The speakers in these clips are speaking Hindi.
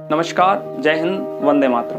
नमस्कार, जय हिंद, वंदे मातरम।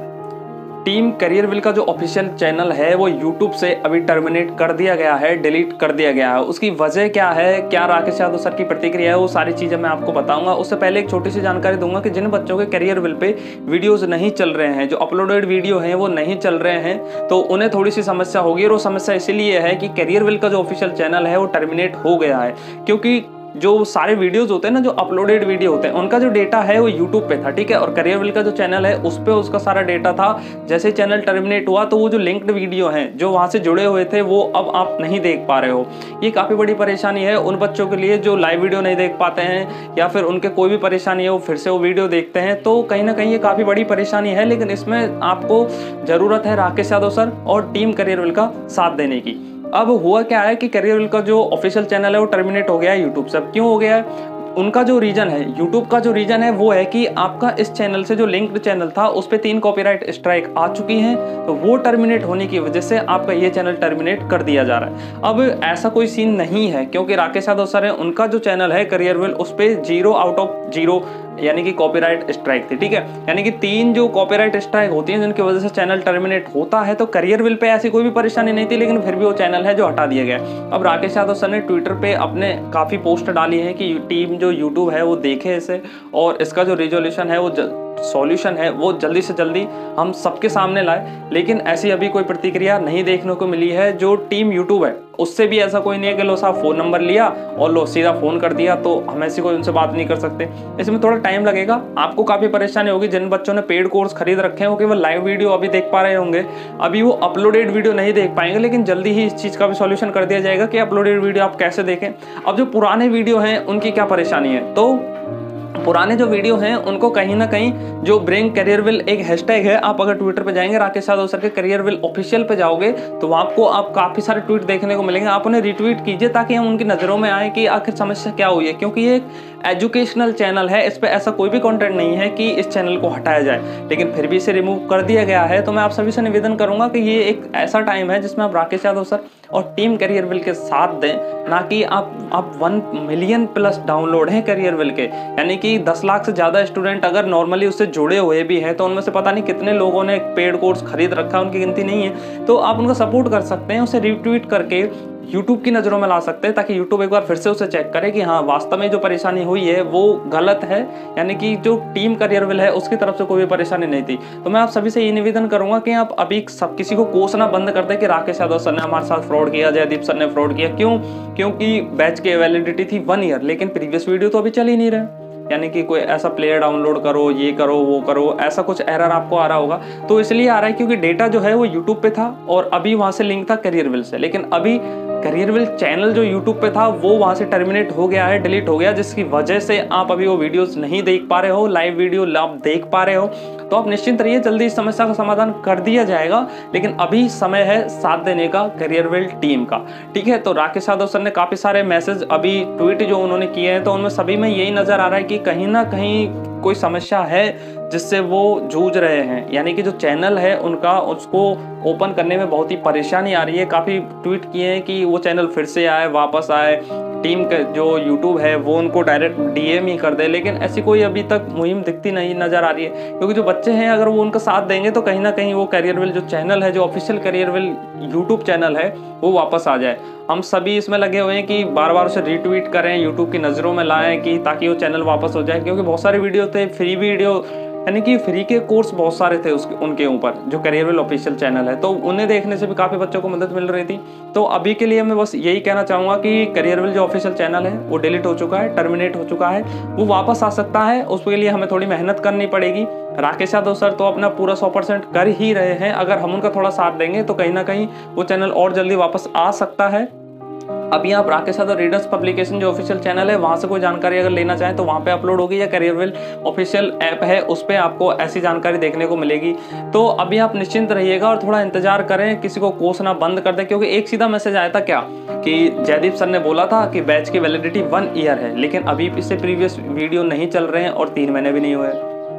टीम करियरविल का जो ऑफिशियल चैनल है वो यूट्यूब से अभी टर्मिनेट कर दिया गया है, डिलीट कर दिया गया है। उसकी वजह क्या है, क्या राकेश यादव सर की प्रतिक्रिया है, वो सारी चीज़ें मैं आपको बताऊंगा। उससे पहले एक छोटी सी जानकारी दूंगा कि जिन बच्चों के करियरविल पे वीडियोस नहीं चल रहे हैं, जो अपलोडेड वीडियो हैं वो नहीं चल रहे हैं, तो उन्हें थोड़ी सी समस्या होगी। और वो समस्या इसीलिए है कि करियरविल का जो ऑफिशियल चैनल है वो टर्मिनेट हो गया है, क्योंकि जो सारे वीडियोस होते हैं ना, जो अपलोडेड वीडियो होते हैं, उनका जो डेटा है वो यूट्यूब पे था, ठीक है। और करियरविल का जो चैनल है उस पे उसका सारा डेटा था। जैसे चैनल टर्मिनेट हुआ तो वो जो लिंक्ड वीडियो हैं जो वहां से जुड़े हुए थे वो अब आप नहीं देख पा रहे हो। ये काफी बड़ी परेशानी है उन बच्चों के लिए जो लाइव वीडियो नहीं देख पाते हैं, या फिर उनके कोई भी परेशानी है वो फिर से वो वीडियो देखते हैं, तो कहीं ना कहीं ये काफी बड़ी परेशानी है। लेकिन इसमें आपको जरूरत है राकेश यादव सर और टीम करियरविल का साथ देने की। अब हुआ क्या है कि करियरविल का जो ऑफिशियल चैनल है वो टर्मिनेट हो गया है यूट्यूब से। अब क्यों हो गया है, उनका जो रीजन है, यूट्यूब का जो रीजन है वो है कि आपका इस चैनल से जो लिंक्ड चैनल था उस पे 3 कॉपीराइट स्ट्राइक आ चुकी हैं, तो वो टर्मिनेट होने की वजह से आपका ये चैनल टर्मिनेट कर दिया जा रहा है। अब ऐसा कोई सीन नहीं है, क्योंकि राकेश यादव सर है, उनका जो चैनल है करियरविल उस पे 0 आउट ऑफ 0 यानी कि कॉपीराइट स्ट्राइक थी, ठीक है। यानी कि 3 जो कॉपीराइट स्ट्राइक होती हैं जिनकी वजह से चैनल टर्मिनेट होता है, तो करियरविल पे ऐसी कोई भी परेशानी नहीं थी, लेकिन फिर भी वो चैनल है जो हटा दिया गया। अब राकेश यादव सर ने ट्विटर पे अपने काफी पोस्ट डाली है कि टीम जो यूट्यूब है वो देखे इसे, और इसका जो रिजोल्यूशन है वो सॉल्यूशन है वो जल्दी से जल्दी हम सबके सामने लाए। लेकिन ऐसी अभी कोई प्रतिक्रिया नहीं देखने को मिली है। जो टीम यूट्यूब है उससे भी ऐसा कोई नहीं है कि लो साहब फोन नंबर लिया और लो सीधा फोन कर दिया, तो हम ऐसी कोई उनसे बात नहीं कर सकते। इसमें थोड़ा टाइम लगेगा, आपको काफी परेशानी होगी। जिन बच्चों ने पेड कोर्स खरीद रखे हैं वो केवल लाइव वीडियो अभी देख पा रहे होंगे, अभी वो अपलोडेड वीडियो नहीं देख पाएंगे। लेकिन जल्दी ही इस चीज का भी सॉल्यूशन कर दिया जाएगा कि अपलोडेड वीडियो आप कैसे देखें। अब जो पुराने वीडियो हैं उनकी क्या परेशानी है, तो पुराने जो वीडियो हैं उनको कहीं ना कहीं जो ब्रिंग करियरविल एक हैशटैग है, आप अगर ट्विटर पे जाएंगे राकेश यादव सर के करियरविल ऑफिशियल पे जाओगे तो वहां आपको काफी सारे ट्वीट देखने को मिलेंगे। आप उन्हें रिट्वीट कीजिए ताकि हम उनकी नजरों में आए कि आखिर समस्या क्या हुई है, क्योंकि ये एक एजुकेशनल चैनल है, इस पे ऐसा कोई भी कंटेंट नहीं है कि इस चैनल को हटाया जाए, लेकिन फिर भी इसे रिमूव कर दिया गया है। तो मैं आप सभी से निवेदन करूंगा कि ये एक ऐसा टाइम है जिसमें आप राकेश यादव सर और टीम करियरविल के साथ दें, ना कि आप 1 मिलियन प्लस डाउनलोड हैं करियरविल के, यानी कि 10 लाख से ज्यादा स्टूडेंट अगर नॉर्मली उससे जुड़े हुए भी हैं तो उनमें से पता नहीं कितने लोगों ने पेड कोर्स खरीद रखा है, उनकी गिनती नहीं है। तो आप उनका सपोर्ट कर सकते हैं, उसे रिट्वीट करके यूट्यूब की नज़रों में ला सकते हैं, ताकि यूट्यूब एक बार फिर से उसे चेक करे कि हाँ वास्तव में जो परेशानी हुई है वो गलत है, यानी कि जो टीम करियरविल है उसकी तरफ से कोई भी परेशानी नहीं थी। तो मैं आप सभी से ये निवेदन करूंगा कि आप अभी सब किसी को कोसना बंद कर दें कि राकेश यादव सर ने हमारे साथ फ्रॉड किया, जयदीप सर ने फ्रॉड किया। क्यों? क्योंकि बैच की वैलिडिटी थी 1 ईयर, लेकिन प्रीवियस वीडियो तो अभी चल ही नहीं रहे। यानी कि कोई ऐसा प्लेयर डाउनलोड करो, ये करो, वो करो, ऐसा कुछ एरर आपको आ रहा होगा। तो इसलिए आ रहा है क्योंकि डेटा जो है वो यूट्यूब पे था और अभी वहां से लिंक था करियरविल से, लेकिन अभी करियरविल चैनल जो यूट्यूब पे था वो वहां से टर्मिनेट हो गया है, डिलीट हो गया, जिसकी वजह से आप अभी वो वीडियोस नहीं देख पा रहे हो, लाइव वीडियो आप देख पा रहे हो। तो आप निश्चिंत रहिए, जल्दी इस समस्या का समाधान कर दिया जाएगा, लेकिन अभी समय है साथ देने का करियरविल टीम का, ठीक है। तो राकेश यादव सर ने काफी सारे मैसेज अभी ट्वीट जो उन्होंने किए हैं, तो उनमें सभी में यही नजर आ रहा है कि कहीं ना कहीं कोई समस्या है जिससे वो जूझ रहे हैं, यानी कि जो चैनल है उनका उसको ओपन करने में बहुत ही परेशानी आ रही है। काफ़ी ट्वीट किए हैं कि वो चैनल फिर से आए, वापस आए, टीम का जो यूट्यूब है वो उनको डायरेक्ट डीएम ही कर दे, लेकिन ऐसी कोई अभी तक मुहिम दिखती नहीं नज़र आ रही है। क्योंकि जो बच्चे हैं अगर वो उनका साथ देंगे तो कहीं ना कहीं वो करियरविल जो चैनल है, जो ऑफिशियल करियरविल यूट्यूब चैनल है, वो वापस आ जाए। हम सभी इसमें लगे हुए हैं कि बार बार उसे रीट्वीट करें, यूट्यूब की नज़रों में लाएं कि ताकि वो चैनल वापस हो जाए। क्योंकि बहुत सारे वीडियो थे, फ्री वीडियो, यानी कि फ्री के कोर्स बहुत सारे थे उनके ऊपर, जो करियरविल ऑफिशियल चैनल है, तो उन्हें देखने से भी काफ़ी बच्चों को मदद मिल रही थी। तो अभी के लिए मैं बस यही कहना चाहूँगा कि करियरविल जो ऑफिशियल चैनल है वो डिलीट हो चुका है, टर्मिनेट हो चुका है, वो वापस आ सकता है। उसके लिए हमें थोड़ी मेहनत करनी पड़ेगी। राकेश यादव सर तो अपना पूरा 100% कर ही रहे हैं, अगर हम उनका थोड़ा साथ देंगे तो कहीं ना कहीं वो चैनल और जल्दी वापस आ सकता है। अभी आप राकेश यादव रीडर्स पब्लिकेशन जो ऑफिशियल चैनल है वहां से कोई जानकारी अगर लेना चाहें तो वहां पे अपलोड होगी, या करियरविल ऑफिशियल ऐप है उस पर आपको ऐसी जानकारी देखने को मिलेगी। तो अभी आप निश्चिंत रहिएगा और थोड़ा इंतजार करें, किसी को कोसना बंद कर दें। क्योंकि एक सीधा मैसेज आया था क्या कि जयदीप सर ने बोला था कि बैच की वैलिडिटी 1 ईयर है, लेकिन अभी इससे प्रीवियस वीडियो नहीं चल रहे हैं और 3 महीने भी नहीं हुए।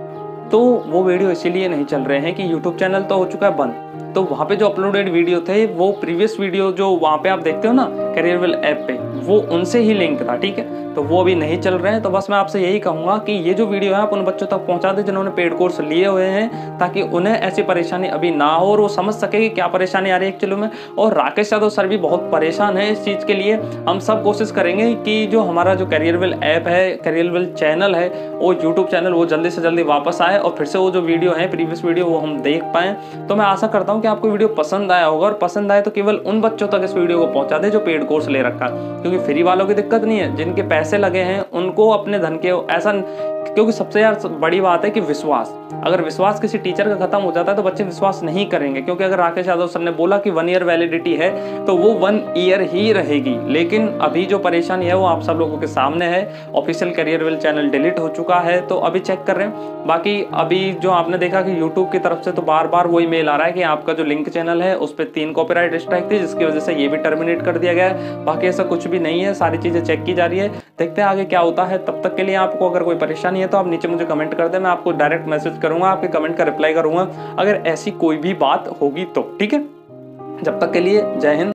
तो वो वीडियो इसीलिए नहीं चल रहे हैं कि यूट्यूब चैनल तो हो चुका है बंद, तो वहाँ पे जो अपलोडेड वीडियो थे वो प्रीवियस वीडियो जो वहाँ पे आप देखते हो ना करियरविल ऐप पे, वो उनसे ही लिंक था, ठीक है, तो वो अभी नहीं चल रहे हैं। तो बस मैं आपसे यही कहूँगा कि ये जो वीडियो है आप उन बच्चों तक पहुँचा दें जिन्होंने पेड कोर्स लिए हुए हैं, ताकि उन्हें ऐसी परेशानी अभी ना हो और वो समझ सके कि क्या परेशानी आ रही है एक्चुअली में। और राकेश यादव सर भी बहुत परेशान है इस चीज़ के लिए। हम सब कोशिश करेंगे कि जो हमारा जो करियरविल ऐप है, करियरविल चैनल है, वो यूट्यूब चैनल वो जल्दी से जल्दी वापस आए और फिर से वो जो वीडियो है प्रीवियस वीडियो वो हम देख पाएँ। तो मैं आशा करता हूँ कि आपको वीडियो पसंद आया होगा, और पसंद आए तो केवल उन बच्चों तक इस वीडियो को पहुँचा दे जो पेड कोर्स ले रखा, क्योंकि फ्री वालों की दिक्कत नहीं है, जिनके पैसे लगे हैं उनको अपने धन के ऐसा, क्योंकि सबसे यार बड़ी बात है कि विश्वास, अगर विश्वास किसी टीचर का खत्म हो जाता है तो बच्चे विश्वास नहीं करेंगे। क्योंकि अगर राकेश यादव सर ने बोला कि 1 ईयर वैलिडिटी है तो वो 1 ईयर ही रहेगी। लेकिन अभी जो परेशानी है वो आप सब लोगों के सामने है। ऑफिशियल करियरविल चैनल डिलीट हो चुका है, तो अभी चेक कर रहे हैं। बाकी अभी जो आपने देखा कि यूट्यूब की तरफ से तो बार बार वही मेल आ रहा है कि आपका जो लिंक चैनल है उस पर 3 कॉपीराइट स्ट्राइक थी, जिसकी वजह से ये भी टर्मिनेट कर दिया गया है। बाकी ऐसा कुछ भी नहीं है, सारी चीजें चेक की जा रही है, देखते हैं आगे क्या होता है। तब तक के लिए आपको अगर कोई परेशानी है तो आप नीचे मुझे कमेंट कर दें, मैं आपको डायरेक्ट मैसेज करूंगा, आपके कमेंट का रिप्लाई करूंगा अगर ऐसी कोई भी बात होगी तो, ठीक है। जब तक के लिए जय हिंद।